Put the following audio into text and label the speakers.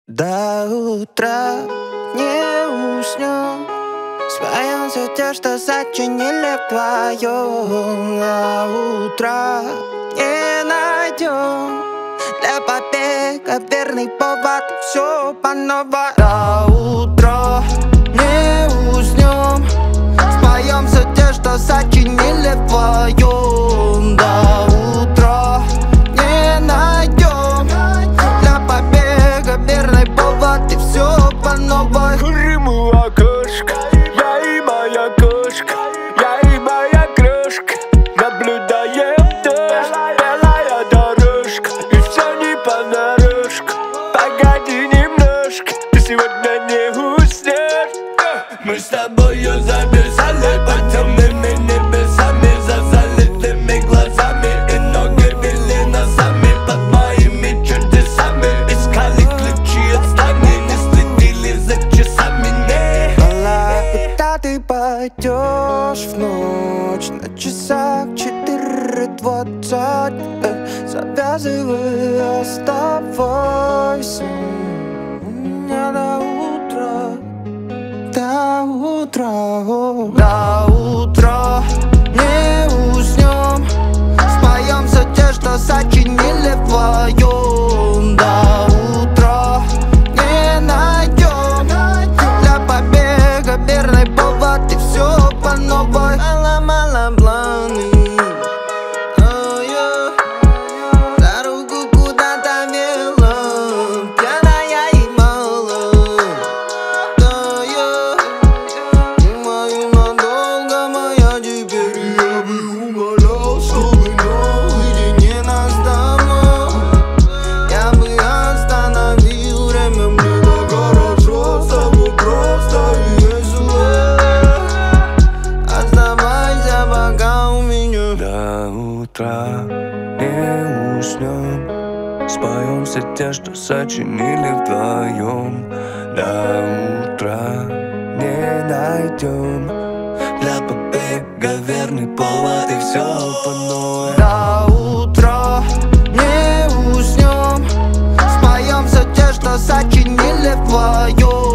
Speaker 1: До утра не уснем, споем все те, что сочинили вдвоем. До утра не найдем для побега верный повод, и все по новой. До утра не уснем, споем все те, что сочинили вдвоем. До утра не найдем для побега верный повод, и все по новой.
Speaker 2: Рыму окошко, я и моя кошка, я и моя крошка. Наблюдаем дождь, белая дорожка, и все не понарошку. Погоди немножко, ты сегодня не уснешь. Мы с тобою замерзали под темными небесами, за залитыми глазами, и ноги вели носами под моими чудесами. Искали ключи от здания, не следили за часами, не.
Speaker 1: Мала, куда ты пойдешь в ночь? На часах 4:20. Завязывай, оставайся. Мне до утра, до утра, до утра не уснем, споем все те, что сочинили вдвоем. До утра не найдем для побега верный повод, и все по новой. Мало планы, за руку куда-то вела, пьяная и мало. Думаю, надолго моя теперь. Я бы умолял, чтобы наедине нас давно. Я бы остановил время, мне так хорошо с тобой просто и весело. Оставайся пока у меня.
Speaker 2: До утра не уснем, споем все те, что сочинили вдвоем. До утра не найдем для побега верный повод, и все по новой.
Speaker 1: До утра не уснем, споем все те, что сочинили вдвоем.